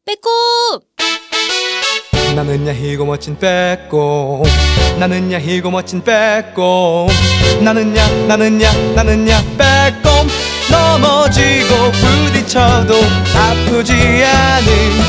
빼꼼! 나는야 희고 멋진 빼꼼. 나는야 희고 멋진 빼꼼. 나는야 빼꼼. 넘어지고 부딪혀도 아프지 않은